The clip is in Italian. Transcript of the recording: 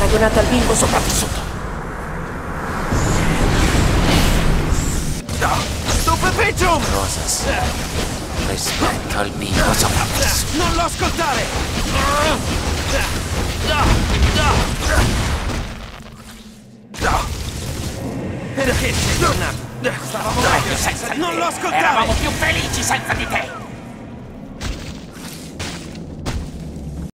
paragonata al bimbo sopravvissuto. Stupefaccium! Rosas. Rispetto al bimbo sopravvissuto. Non lo ascoltare! Perché sei tornato? Stavamo meglio senza di te! Non lo ascoltare! Eravamo più felici senza di te!